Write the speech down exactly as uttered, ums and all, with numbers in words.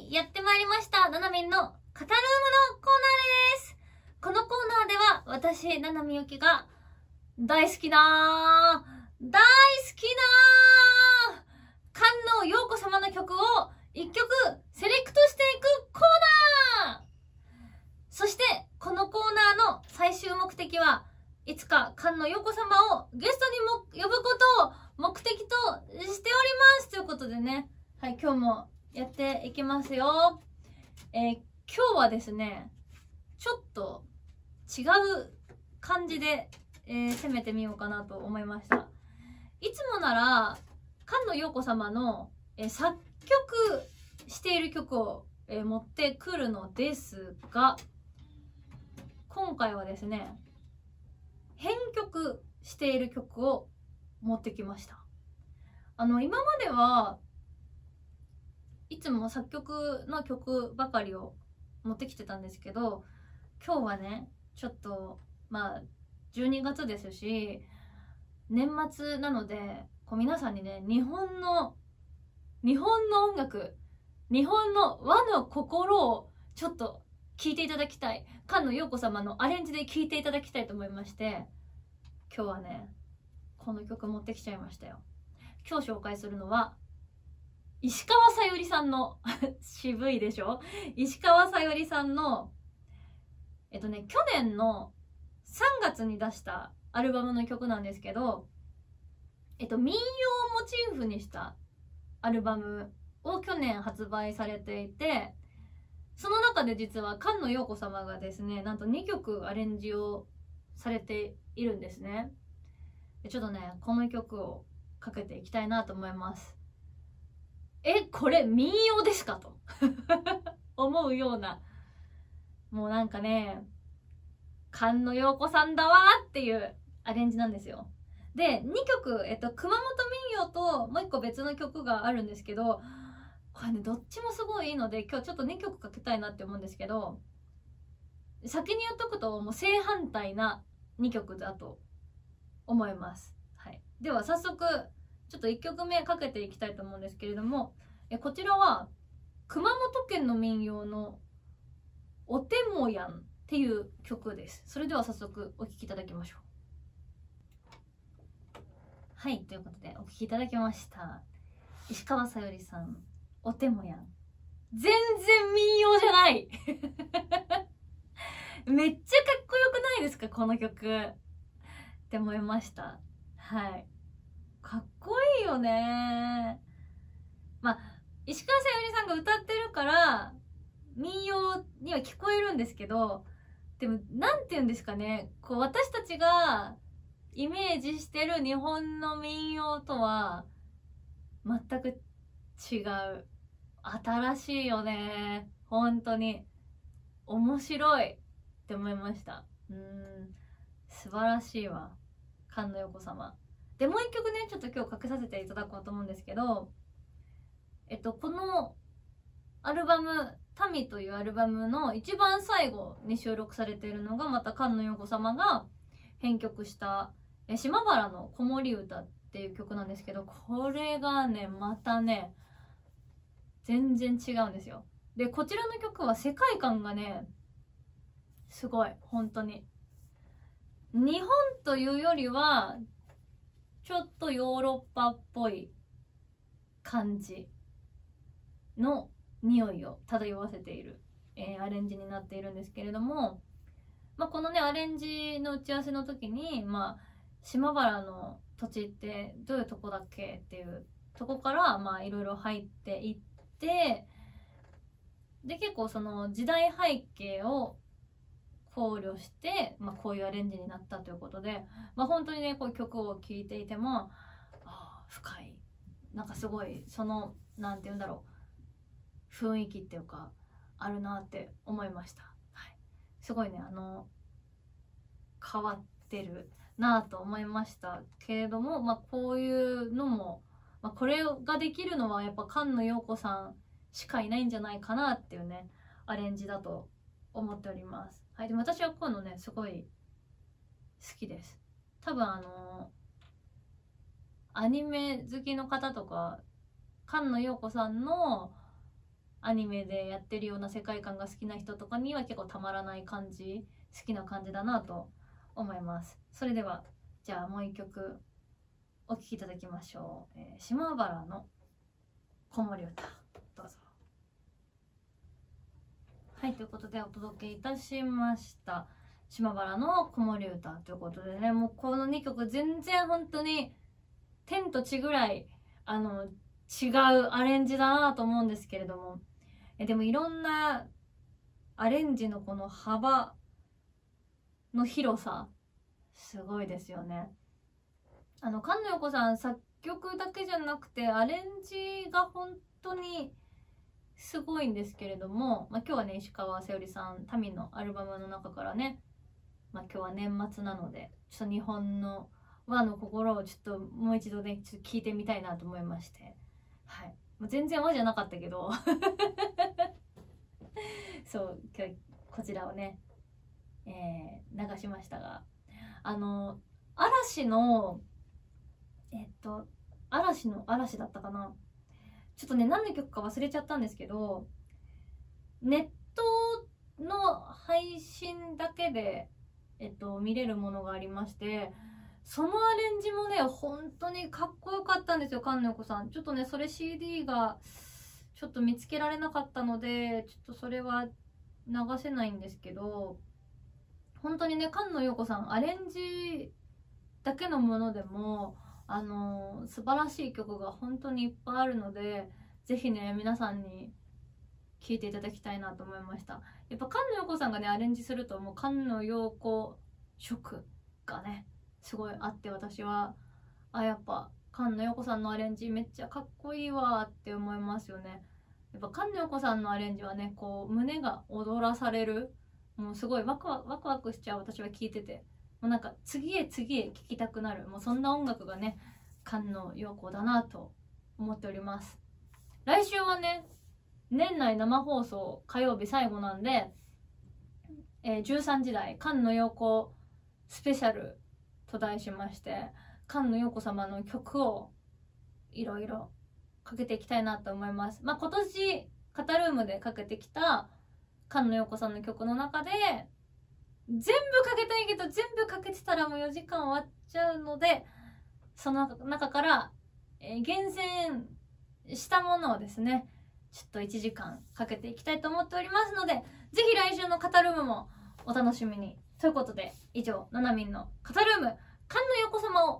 にやってまいりました。ななみんのカタルームのコーナーです。このコーナーでは私、ななみゆきが大好きなー、大好きなー、菅野陽子様の曲を一曲セレクトしていくコーナー。そして、このコーナーの最終目的はいつか菅野陽子様をゲストにも呼ぶことを目的としておりますということでね、はい、今日もやっていきますよ。えー、今日はですね、ちょっと違う感じで、えー、攻めてみようかなと思いました。いつもなら菅野陽子様の、えー、作曲している曲を、えー、持ってくるのですが、今回はですね、編曲している曲を持ってきました。あの今まではいつも作曲の曲ばかりを持ってきてたんですけど、今日はねちょっとまあじゅうにがつですし年末なので、こう皆さんにね日本の日本の音楽、日本の和の心をちょっと聴いていただきたい、菅野陽子様のアレンジで聴いていただきたいと思いまして、今日はねこの曲持ってきちゃいましたよ。今日紹介するのは石川さゆりさんの渋いでしょ、石川さゆりさんのえっとね去年のさんがつに出したアルバムの曲なんですけど、えっと民謡をモチーフにしたアルバムを去年発売されていて、その中で実は菅野陽子様がですねなんとにきょくアレンジをされているんですね。ちょっとねこの曲をかけていきたいなと思います。え、これ民謡ですかと思うような、もうなんかね菅野陽子さんだわーっていうアレンジなんですよ。でにきょく、えっと、熊本民謡ともう一個別の曲があるんですけど、これねどっちもすごいいいので今日ちょっとにきょくかけたいなって思うんですけど、先に言っとくともう正反対なにきょくだと思います。はい、では早速ちょっといっきょくめかけていきたいと思うんですけれども、えこちらは熊本県の民謡のおてもやんっていう曲です。それでは早速お聴きいただきましょう。はい、ということでお聴きいただきました石川さゆりさんおてもやん。全然民謡じゃないめっちゃかっこよくないですかこの曲って思いました。はい、かっこいいよね。まあ石川さゆりさんが歌ってるから民謡には聞こえるんですけど、でもなんて言うんですかね、こう私たちがイメージしてる日本の民謡とは全く違う。新しいよね、本当に面白いって思いました。うーん、素晴らしいわ菅野陽子様で。もう一曲ねちょっと今日かけさせていただこうと思うんですけど、えっとこのアルバム「タミ」というアルバムの一番最後に収録されているのがまた菅野陽子様が編曲した「島原の子守歌」っていう曲なんですけど、これがねまたね全然違うんですよ。でこちらの曲は世界観がねすごい本当に日本というよりはちょっとヨーロッパっぽい感じの匂いを漂わせている、えー、アレンジになっているんですけれども、まあ、このねアレンジの打ち合わせの時に、まあ、島原の土地ってどういうとこだっけっていうとこからまあいろいろ入っていって、で結構その時代背景を考慮して、まあ、こういうアレンジになったということで、まあ、本当にねこういう曲を聴いていてもあ深い、なんかすごいそのなんて言うんだろう雰囲気っていうかあるなって思いました。はい、すごいねあの変わってるなと思いましたけれども、まあ、こういうのも、まあ、これができるのはやっぱ菅野陽子さんしかいないんじゃないかなっていうねアレンジだと思っております。はい、でも私はこういうのねすごい好きです。多分あのアニメ好きの方とか菅野陽子さんのアニメでやってるような世界観が好きな人とかには結構たまらない感じ、好きな感じだなと思います。それではじゃあもう一曲お聴きいただきましょう。えー、島原の子守歌、どうぞ。はい、ということでお届けいたしました島原の子守歌ということでね、もうこのにきょく全然本当に天と地ぐらいあの違うアレンジだなと思うんですけれども、えでもいろんなアレンジのこの幅の広さすごいですよね。あの菅野陽子さん作曲だけじゃなくてアレンジが本当にすごいんですけれども、まあ、今日はね石川さゆりさん民のアルバムの中からね、まあ、今日は年末なのでちょっと日本の和の心をちょっともう一度ねちょっと聞いてみたいなと思いまして、はい、もう全然和じゃなかったけどそう今日こちらをね、えー、流しましたが、あの嵐のえっと嵐の嵐だったかな、ちょっとね何の曲か忘れちゃったんですけど、ネットの配信だけで、えっと、見れるものがありまして、そのアレンジもね本当にかっこよかったんですよ、菅野陽子さん。ちょっとねそれ シーディー がちょっと見つけられなかったのでちょっとそれは流せないんですけど、本当にね菅野陽子さんアレンジだけのものでもあのー、素晴らしい曲が本当にいっぱいあるので、ぜひね皆さんに聴いていただきたいなと思いました。やっぱ菅野陽子さんがねアレンジするともう菅野陽子色がねすごいあって、私はあやっぱ菅野陽子さんのアレンジめっちゃかっこいいわって思いますよね。やっぱ菅野陽子さんのアレンジはねこう胸が躍らされる、もうすごいワクワクワクワクしちゃう。私は聴いててもうなんか次へ次へ聴きたくなる、もうそんな音楽がね菅野陽子だなと思っております。来週はね年内生放送火曜日最後なんで、えー、じゅうさんじ台菅野陽子スペシャルと題しまして、菅野陽子様の曲をいろいろかけていきたいなと思います。まあ今年カタルームでかけてきた菅野陽子さんの曲の中で全部かけたいけど全部かけてたらもうよじかん終わっちゃうので、その中から、えー、厳選したものをですねちょっといちじかんかけていきたいと思っておりますので、ぜひ来週のカタルームもお楽しみに。ということで以上ななみんのカタルーム菅野陽子様を